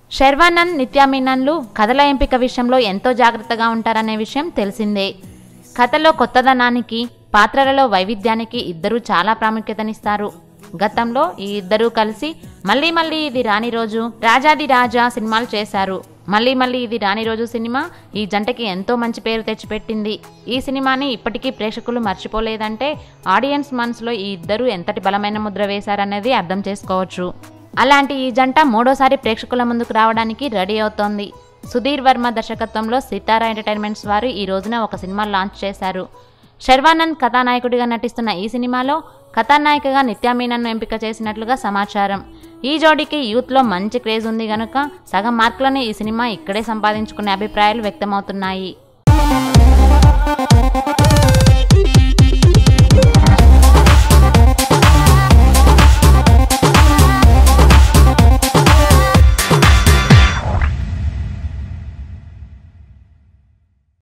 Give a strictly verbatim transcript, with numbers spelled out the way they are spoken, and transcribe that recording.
శర్వానంద్ నిత్య మీనన్లు కథల ఎంపిక విషయంలో ఎంతో జాగ్రత్తగా ఉంటారనే విషయం తెలిసిందే. కథలో కొత్తదనానికి, పాత్రలలో వైవిధ్యానికి ఇద్దరూ చాలా ప్రాముఖ్యతనిస్తారు. గతంలో ఈ ఇద్దరూ కలిసి మళ్ళీ మళ్ళీ ఇది రాని రోజు, రాజాది రాజా సినిమాలు చేశారు. మళ్ళీ మళ్ళీ ఇది రాని రోజు సినిమా ఈ జంటకి ఎంతో మంచి పేరు తెచ్చిపెట్టింది. ఈ సినిమాని ఇప్పటికీ ప్రేక్షకులు మర్చిపోలేదంటే ఆడియన్స్ మనసులో ఈ ఇద్దరు ఎంతటి బలమైన ముద్ర వేశారనేది అర్థం చేసుకోవచ్చు. అలాంటి ఈ జంట మూడోసారి ప్రేక్షకుల ముందుకు రావడానికి రెడీ అవుతోంది. సుధీర్ వర్మ దర్శకత్వంలో సితారా ఎంటర్టైన్మెంట్స్ వారు ఈ రోజున ఒక సినిమా లాంచ్ చేశారు. శర్వానంద్ కథానాయకుడిగా నటిస్తున్న ఈ సినిమాలో కథానాయికగా నిత్య మీనన్ను ఎంపిక చేసినట్లుగా సమాచారం. ఈ జోడీకి యూత్లో మంచి క్రేజ్ ఉంది గనుక సగం మార్కులను ఈ సినిమా ఇక్కడే సంపాదించుకునే అభిప్రాయాలు వ్యక్తమవుతున్నాయి.